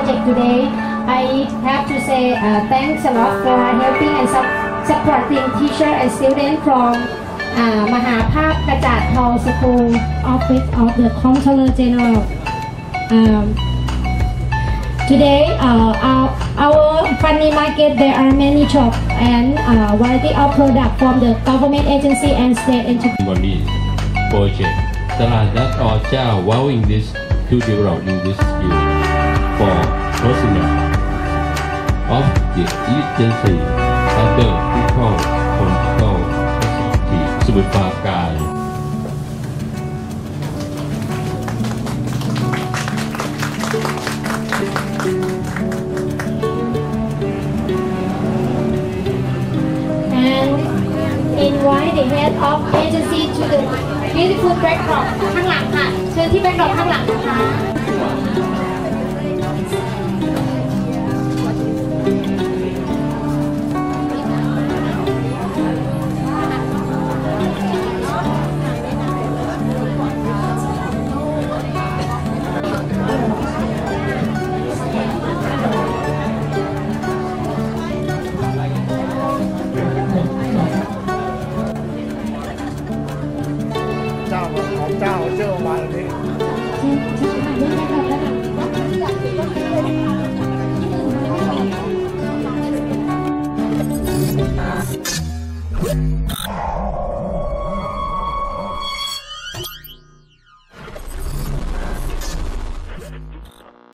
project today. I have to say thanks a lot for helping and supporting teacher and student from Mahaphap Kajat Hall School Office of the Comptroller General. Today, our funny market, there are many shops and variety of products from the government agency and state enterprise. Project ตลาดนัดอเจ้า vowing this to develop this skill for personnel of the agency under people control facility สมุทรปราการ Invite the head of agency to the beautiful backdrop ข้างหลังค่ะเชิญที่ backdrop ข้างหลังนะคะเจ้าเจ้ามาแล้วนี่